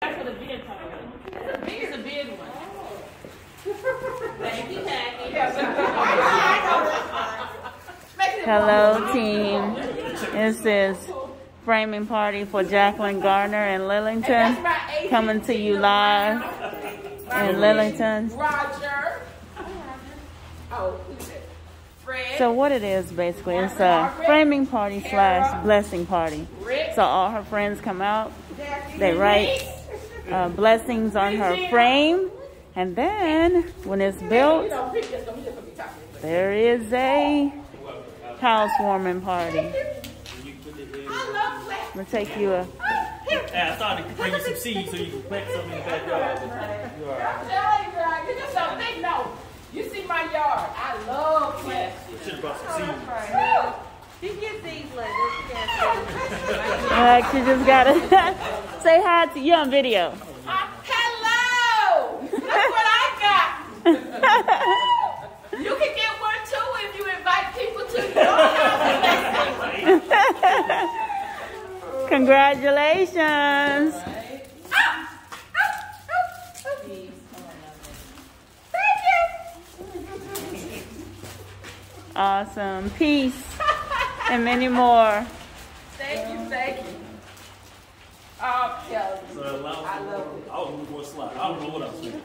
For the beard color. It's a beard one. Thank you, Jackie. Hello, team. This is framing party for Jacqueline Gardner in Lillington. Coming to you live in Lillington. Roger. Oh, Fred. So what it is basically, it's a framing party / blessing party. So all her friends come out, they write blessings on her frame, and then when it's built, there is a housewarming party. I'm gonna take you a. I started to bring you some seeds so you can plant something in the backyard. You see my yard. I love plants. Should have brought some seeds. You get these later. You just gotta say hi to you on video. Hello! Look what I got. You can get one too if you invite people to your house. Congratulations. Awesome. Peace and many more. Thank you, thank you. Oh, Kelly. So I love it. I was moving more slide. I don't know what I was doing.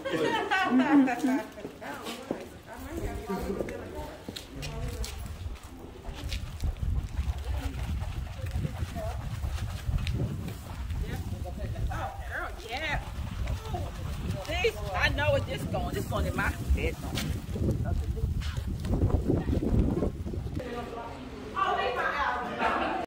Oh, girl, yeah. This, I know what this going. This going in my bedroom.